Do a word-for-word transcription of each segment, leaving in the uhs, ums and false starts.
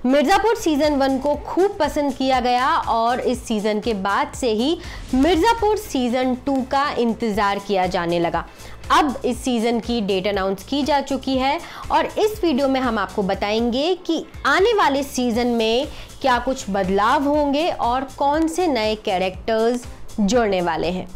Mirzapur season one को खूब पसंद किया गया और इस सीजन के बाद से ही मिर्जापुर सीजन टू का इंतजार किया जाने लगा। अब इस सीजन की डेट अनाउंस की जा चुकी है और इस वीडियो में हम आपको बताएंगे कि आने वाले सीजन में क्या कुछ बदलाव होंगे और कौन से नए कैरेक्टर्स जुड़ने वाले हैं।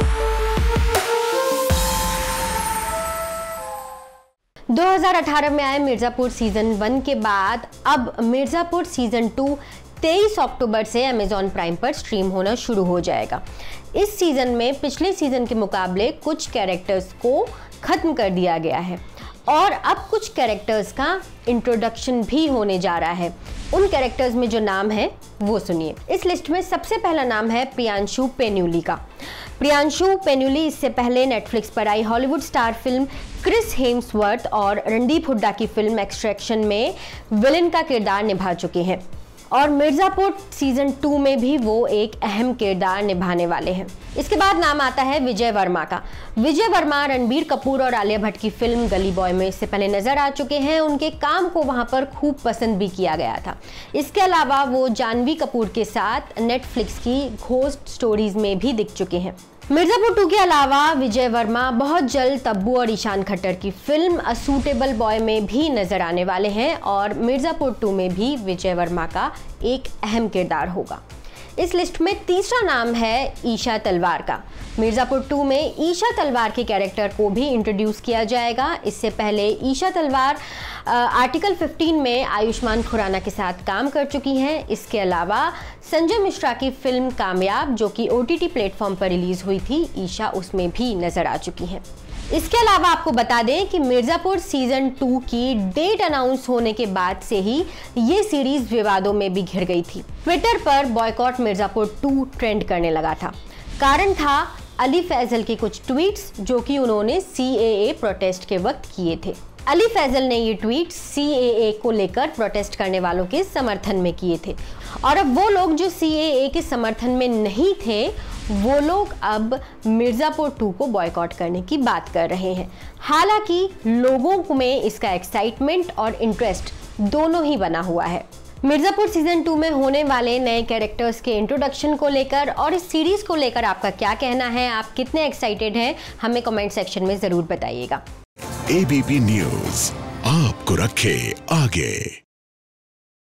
दो हज़ार अठारह में आए मिर्जापुर सीजन वन के बाद अब मिर्जापुर सीजन टू तेईस अक्टूबर से अमेज़ॉन प्राइम पर स्ट्रीम होना शुरू हो जाएगा। इस सीजन में पिछले सीजन के मुकाबले कुछ कैरेक्टर्स को ख़त्म कर दिया गया है और अब कुछ कैरेक्टर्स का इंट्रोडक्शन भी होने जा रहा है। उन कैरेक्टर्स में जो नाम है वो सुनिए। इस लिस्ट में सबसे पहला नाम है प्रियांशु पेन्यूली का। प्रियांशु पेन्यूली इससे पहले नेटफ्लिक्स पर आई Hollywood star film Chris Hemsworth और रणदीप हुड्डा की फिल्म एक्सट्रैक्शन में विलेन का किरदार निभा चुके हैं और मिर्जापुर सीजन टू में भी वो एक अहम किरदार निभाने वाले हैं। इसके बाद नाम आता है विजय वर्मा का। विजय वर्मा रणबीर कपूर और आलिया भट्ट की फिल्म गली बॉय में इससे पहले नजर आ चुके हैं। उनके काम को वहां पर खूब पसंद भी किया गया था। इसके अलावा वो जानवी कपूर के साथ नेटफ्लिक्स की घोस्ट स्टोरीज में भी दिख चुके हैं। मिर्जापुर टू के अलावा विजय वर्मा बहुत जल्द तब्बू और ईशान खट्टर की फिल्म अ सूटेबल बॉय में भी नजर आने वाले हैं और मिर्जापुर टू में भी विजय वर्मा का एक अहम किरदार होगा। इस लिस्ट में तीसरा नाम है ईशा तलवार का। मिर्जापुर टू में ईशा तलवार के कैरेक्टर को भी इंट्रोड्यूस किया जाएगा। इससे पहले ईशा तलवार आर्टिकल पंद्रह में आयुष्मान खुराना के साथ काम कर चुकी हैं। इसके अलावा संजय मिश्रा की फिल्म कामयाब जो कि ओ टी टी प्लेटफॉर्म पर रिलीज हुई थी, ईशा उसमें भी नजर आ चुकी हैं। इसके अलावा आपको बता दें कि मिर्जापुर सीजन टू की डेट अनाउंस होने के बाद से ही ये सीरीज विवादों में भी घिर गई थी। ट्विटर पर बॉयकॉट मिर्जापुर टू ट्रेंड करने लगा था। कारण था अली फैजल के कुछ ट्वीट्स जो कि उन्होंने सी ए ए प्रोटेस्ट के वक्त किए थे। अली फैजल ने ये ट्वीट सी ए ए को लेकर प्रोटेस्ट करने वालों के समर्थन में किए थे और अब वो लोग जो सी ए ए के समर्थन में नहीं थे वो लोग अब मिर्जापुर टू को बॉयकॉट करने की बात कर रहे हैं। हालांकि लोगों में इसका एक्साइटमेंट और इंटरेस्ट दोनों ही बना हुआ है। मिर्जापुर सीजन टू में होने वाले नए कैरेक्टर्स के इंट्रोडक्शन को लेकर और इस सीरीज को लेकर आपका क्या कहना है, आप कितने एक्साइटेड हैं, हमें कमेंट सेक्शन में जरूर बताइएगा। ए बी पी न्यूज़ आपको रखे आगे।